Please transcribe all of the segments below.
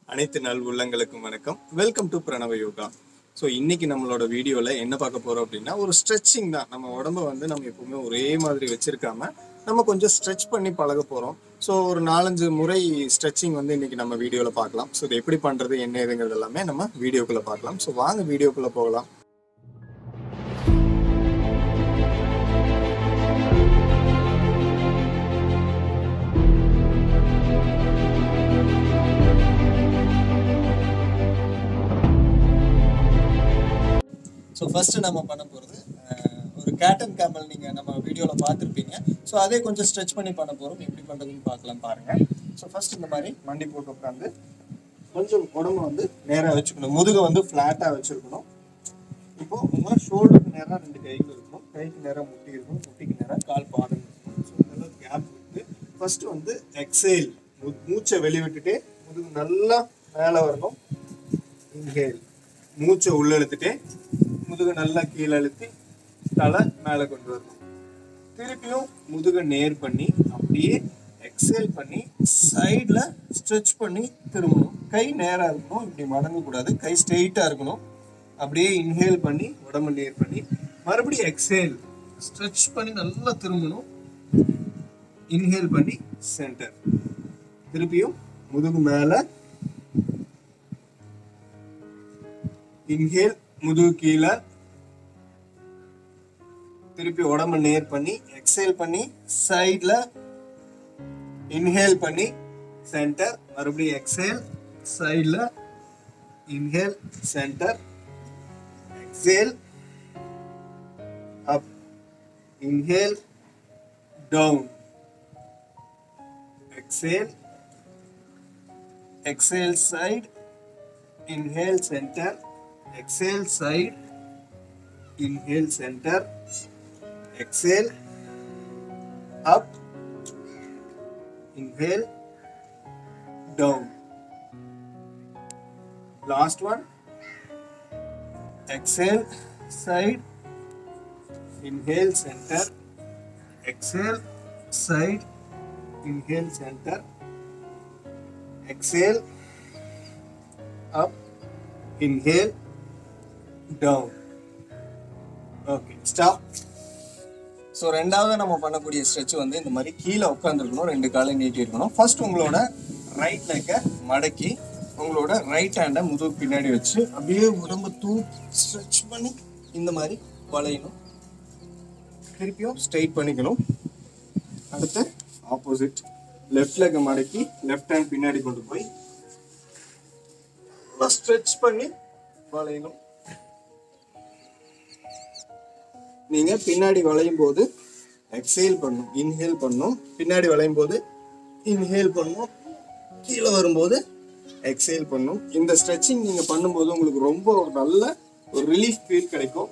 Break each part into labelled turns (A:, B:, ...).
A: அனைத்து நல் உள்ளங்களுக்கும் வணக்கம். Welcome to Pranava yoga. So இன்னைக்கு நம்மளோட வீடியோவில் என்ன பார்க்க போகிறோம் அப்படின்னா, ஒரு ஸ்ட்ரெச்சிங் தான். நம்ம உடம்ப வந்து நம்ம எப்பவுமே ஒரே மாதிரி வச்சிருக்காம நம்ம கொஞ்சம் ஸ்ட்ரெச் பண்ணி பழக போகிறோம். ஸோ ஒரு 4-5 முறை ஸ்ட்ரெச்சிங் வந்து இன்னைக்கு நம்ம வீடியோவில் பார்க்கலாம். ஸோ இது எப்படி பண்ணுறது என்ன ஏதுங்கிறது எல்லாமே நம்ம வீடியோக்குள்ளே பார்க்கலாம். ஸோ வாங்க வீடியோக்குள்ளே போகலாம். ஸோ ஃபஸ்ட்டு நம்ம பண்ண போகிறது ஒரு கேட் அண்ட் கேமல். நீங்கள் நம்ம வீடியோவில் பார்த்துருப்பீங்க. ஸோ அதே கொஞ்சம் ஸ்ட்ரெச் பண்ணி பண்ண போகிறோம். எப்படி பண்ணுறதுன்னு பார்க்கலாம் பாருங்கள். ஸோ ஃபஸ்ட் இந்த மாதிரி மண்டி போட்டு உட்காந்து கொஞ்சம் உடம்பு வந்து நேராக வச்சுக்கணும். முதுகை வந்து ஃப்ளாட்டாக வச்சுருக்கணும். இப்போது உங்கள் ஷோல்டருக்கு நேராக 2 கைகள் இருக்கணும். கைக்கு நேராக முட்டி இருக்கணும். முட்டிக்கு நேராக கால் பாதம் இருக்கணும். ஸோ இதெல்லாம் கேப் விட்டு ஃபஸ்ட்டு வந்து எக்ஸேல், மூச்சை வெளிவிட்டுட்டே முதுகு நல்லா மேலே வரணும். இன்ஹேல், மூச்சை உள்ள இழுத்துட்டே முதுகு நல்லா கீழே அழுத்தி தலை மேலே கொண்டு வரணும். திருப்பியும் முதுகை நேர் பண்ணி அப்படியே எக்ஸேல் பண்ணி சைடில் ஸ்ட்ரெச் பண்ணி திரும்பணும். கை நேராக இருக்கணும், இப்படி மடங்கக்கூடாது. கை ஸ்ட்ரெயிட்டாக இருக்கணும். அப்படியே இன்ஹேல் பண்ணி உடம்பு நேர் பண்ணி மறுபடியும் எக்ஸேல் ஸ்ட்ரெச் பண்ணி நல்லா திரும்பணும். இன்ஹேல் பண்ணி சென்டர், திருப்பியும் முதுகு மேலே இன்ஹேல், முதுகு கீழே, திருப்பி உடம்பு நேர் பண்ணி எக்ஸேல் பண்ணி சைட்ல இன்ஹேல் பண்ணி சென்டர், மறுபடியும் எக்ஸேல் சைட்ல inhale centre, exhale up, inhale down, exhale, exhale side, inhale center, exhale side, inhale center, exhale up, inhale down. Last one, exhale side, inhale center, exhale side, inhale center, exhale up, inhale down. Okay, stop. So ரெண்டாவது நம்ம பண்ணக்கூடிய stretch வந்து இந்த மாதிரி கீழே உட்காந்துருக்கணும். 2 காலை நீட்டி இருக்கணும். ஃபர்ஸ்ட் உங்களோட ரைட் லெக்கை மடக்கி உங்களோட ரைட் ஹேண்டை முதுகு பின்னாடி வச்சு அப்படியே உடம்பு ஸ்ட்ரெச் பண்ணி இந்த மாதிரி வளையணும். திருப்பியும் ஸ்ட்ரெயிட் பண்ணிக்கணும். அடுத்து ஆப்போசிட் லெஃப்ட் லெக்கை மடக்கி லெஃப்ட் ஹேண்ட் பின்னாடி கொண்டு போய் ஸ்ட்ரெச் பண்ணி வளையணும். நீங்க பின்னாடி வளையும் போது எக்ஸேல் பண்ணும், இன்ஹேல் பண்ணும். பின்னாடி வளையும் போது இன்ஹேல் பண்ணும், கீழே வரும்போது எக்ஸேல் பண்ணும். இந்த ஸ்ட்ரெச்சிங் நீங்க பண்ணும்போது உங்களுக்கு ரொம்ப ஒரு நல்ல ஒரு ரிலீஃப் ஃபீல் கிடைக்கும்.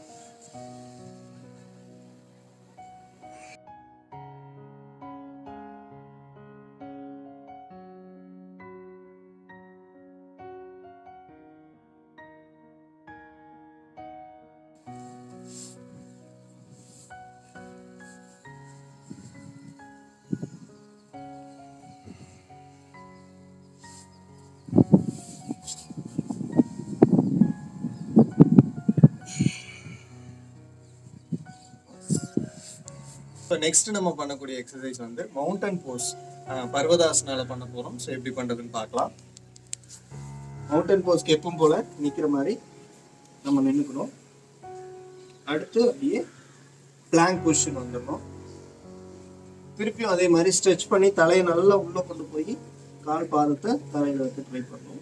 A: இப்போ நெக்ஸ்ட் நம்ம பண்ணக்கூடிய எக்ஸசைஸ் வந்து மவுண்டன் போஸ், பர்வதாசனால பண்ண போகிறோம். ஸோ எப்படி பண்ணுறதுன்னு பார்க்கலாம். மவுண்டன் போஸ்க்கு எப்பவும் போல் நிற்கிற மாதிரி நம்ம நின்றுக்கணும். அடுத்து அப்படியே பிளாங்க் பொசிஷன் வந்துடணும். திருப்பியும் அதே மாதிரி ஸ்ட்ரெச் பண்ணி தலையை நல்லா உள்ளே கொண்டு போய் கால் பாதத்தை தலையில் வைக்க ட்ரை பண்ணணும்.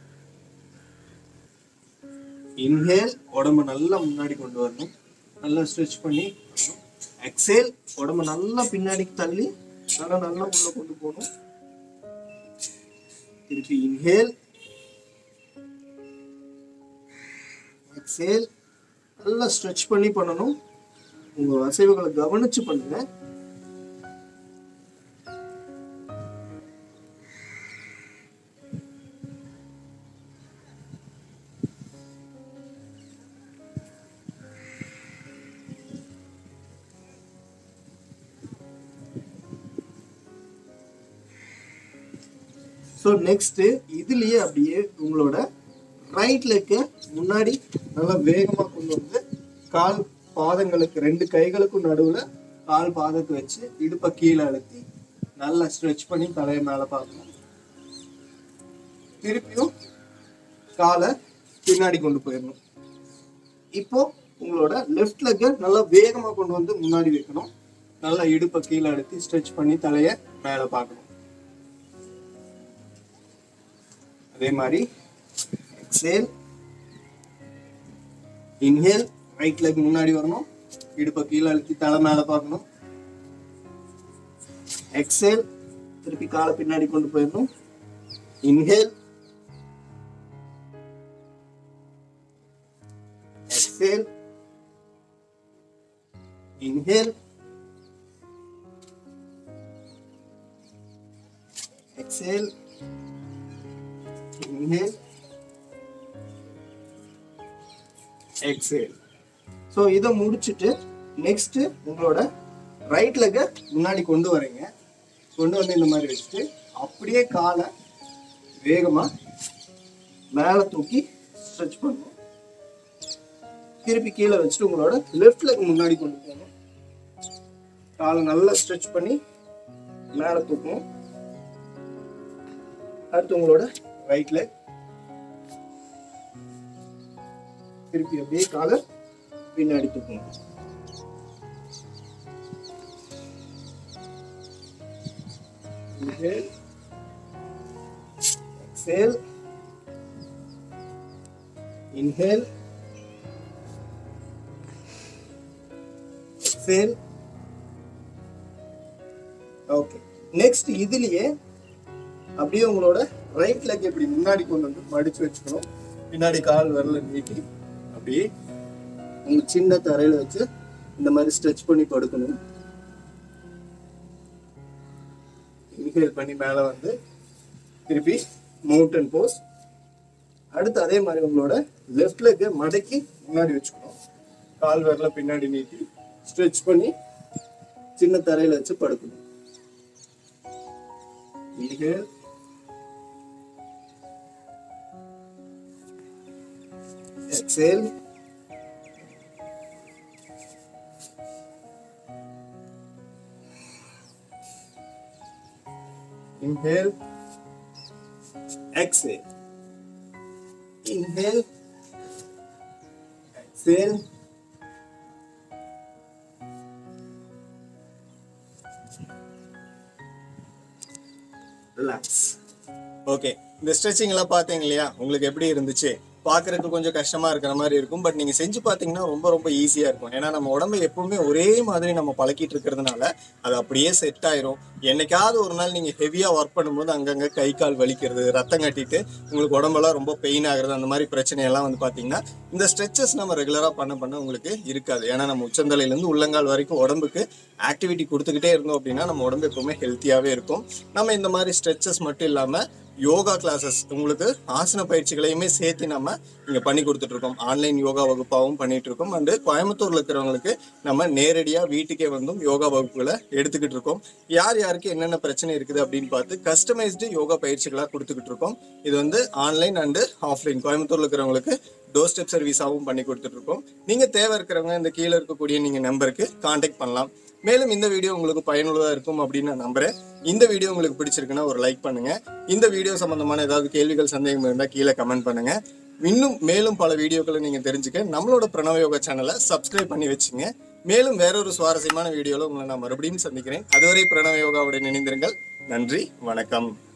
A: இன்ஹேல், உடம்பு நல்லா முன்னாடி கொண்டு வரணும். நல்லா ஸ்ட்ரெச் பண்ணி வரணும். எக்ஸேல், உடம்பு நல்லா பின்னாடி தள்ளி நல்லா உள்ள கொண்டு போகணும். திருப்பி இன்ஹேல், எக்ஸேல், நல்லா ஸ்ட்ரெச் பண்ணி பண்ணணும். உங்க அசைவுகளை கவனிச்சு பண்ணுங்க. ஸோ நெக்ஸ்ட் இதுலயே அப்படியே உங்களோட ரைட் லெக்க முன்னாடி நல்லா வேகமா கொண்டு வந்து கால் பாதங்களுக்கு 2 கைகளுக்கும் நடுவுல கால் பாதத்தை வச்சு இடுப்பை கீழே அழுத்தி நல்லா ஸ்ட்ரெச் பண்ணி தலையை மேல பார்க்கணும். திருப்பியும் காலை பின்னாடி கொண்டு போயிடணும். இப்போ உங்களோட லெஃப்ட் லெக்க நல்லா வேகமா கொண்டு வந்து முன்னாடி வைக்கணும். நல்லா இடுப்பை கீழே அழுத்தி ஸ்ட்ரெச் பண்ணி தலையை மேல பார்க்கணும். அதே மாதிரி எக்ஸேல், இன்ஹேல், ரைட் லெக் முன்னாடி வரணும், இடுப்பை கீழே அழுத்தி தலை மேல பார்க்கணும். எக்ஸேல், திருப்பி காலை பின்னாடி கொண்டு போயிடணும். Inhale, exhale, inhale, exhale, inhale, exhale. So இதை முடிச்சுட்டு நெக்ஸ்ட் உங்களோட ரைட் லெக்கை முன்னாடி கொண்டு வரீங்க. கொண்டு வந்து இந்த மாதிரி வச்சுட்டு அப்படியே காலை வேகமா மேலே தூக்கி ஸ்ட்ரெச் பண்ணணும். திருப்பி கீழே வச்சுட்டு உங்களோட லெஃப்ட் லெக் முன்னாடி கொண்டு போகணும். காலை நல்லா ஸ்ட்ரெச் பண்ணி மேலே தூக்கணும். அடுத்து உங்களோட ரைட் லெக் திருப்பி அப்படியே காலை பின்னாடி தூக்கணும். Inhale, exhale, inhale, exhale. Okay, next இதுலயே அப்படியே உங்களோட ரைட் லெக் இப்படி முன்னாடி கொண்டு வந்து மடிச்சு வச்சுக்கணும். பின்னாடி கால் விரல நீட்டி அப்படியே உங்க சின்ன தரையில வச்சு இந்த மாதிரி ஸ்ட்ரெச் பண்ணி படுக்கணும். இன்ஹேல் பண்ணி மேல வந்து திருப்பி மவுண்டன் போஸ். அடுத்து அதே மாதிரி உங்களோட லெஃப்ட் லெக் மடக்கி முன்னாடி வச்சுக்கணும். கால் விரல பின்னாடி நீட்டி ஸ்ட்ரெச் பண்ணி சின்ன தரையில வச்சு படுக்கணும். Inhale, exhale, inhale, exhale, inhale, exhale. Relax. Okay, இந்த ஸ்ட்ரெச்சிங் எல்லாம் பார்த்தீங்க இல்லையா? உங்களுக்கு எப்படி இருந்துச்சு? பார்க்கறதுக்கு கொஞ்சம் கஷ்டமா இருக்கிற மாதிரி இருக்கும். பட் நீங்க செஞ்சு பார்த்தீங்கன்னா ரொம்ப ரொம்ப ஈஸியா இருக்கும். ஏன்னா நம்ம உடம்பு எப்பவுமே ஒரே மாதிரி நம்ம பழக்கிட்டு இருக்கிறதுனால அது அப்படியே செட் ஆயிரும். என்னைக்காவது ஒரு நாள் நீங்க ஹெவியா ஒர்க் பண்ணும்போது அங்கங்க கை கால் வலிக்கிறது, ரத்தம் கட்டிட்டு உங்களுக்கு உடம்பெல்லாம் ரொம்ப பெயின் ஆகுறது, அந்த மாதிரி பிரச்சனையெல்லாம் வந்து பாத்தீங்கன்னா இந்த ஸ்ட்ரெச்சஸ் நம்ம ரெகுலரா பண்ண உங்களுக்கு இருக்காது. ஏன்னா நம்ம உச்சந்தலையில இருந்து உள்ளங்கால் வரைக்கும் உடம்புக்கு ஆக்டிவிட்டி கொடுத்துக்கிட்டே இருந்தோம் அப்படின்னா நம்ம உடம்பு எப்பவுமே ஹெல்த்தியாவே இருக்கும். நம்ம இந்த மாதிரி ஸ்ட்ரெச்சஸ் மட்டும் இல்லாம யோகா கிளாஸஸ், உங்களுக்கு ஆசன பயிற்சிகளையுமே சேர்த்து நம்ம இங்கே பண்ணி கொடுத்துட்டு இருக்கோம். ஆன்லைன் யோகா வகுப்பாகவும் பண்ணிட்டு இருக்கோம். அண்டு கோயம்புத்தூர்ல இருக்கிறவங்களுக்கு நம்ம நேரடியாக வீட்டுக்கே வந்தும் யோகா வகுப்புகளை எடுத்துக்கிட்டு இருக்கோம். யார் யாருக்கு என்னென்ன பிரச்சனை இருக்குது அப்படின்னு பார்த்து கஸ்டமைஸ்டு யோகா பயிற்சிகளாக கொடுத்துக்கிட்டு இருக்கோம். இது வந்து ஆன்லைன் அண்டு ஆஃப்லைன் கோயம்புத்தூர்ல இருக்கிறவங்களுக்கு டோர் ஸ்டெப் சர்வீஸாகவும் பண்ணி கொடுத்துட்டு இருக்கோம். நீங்க தேவை இருக்கிறவங்க இந்த கீழே இருக்கக்கூடிய நீங்க நம்பருக்கு கான்டாக்ட் பண்ணலாம். மேலும் இந்த வீடியோ உங்களுக்கு பயனுள்ளதாக இருக்கும் அப்படின்னு நான் நம்புறேன். இந்த வீடியோ உங்களுக்கு பிடிச்சிருக்குன்னா ஒரு லைக் பண்ணுங்க. இந்த வீடியோ சம்பந்தமான ஏதாவது கேள்விகள் சந்தேகம் இருந்தால் கீழே கமெண்ட் பண்ணுங்க. இன்னும் மேலும் பல வீடியோக்களை நீங்க தெரிஞ்சுக்க நம்மளோட பிரணவ யோகா சேனலை சப்ஸ்கிரைப் பண்ணி வச்சுங்க. மேலும் வேறொரு சுவாரஸ்யமான வீடியோல உங்களை நான் மறுபடியும் சந்திக்கிறேன். அதுவரை பிரணவ யோகாவுடன் இணைந்திருங்கள். நன்றி, வணக்கம்.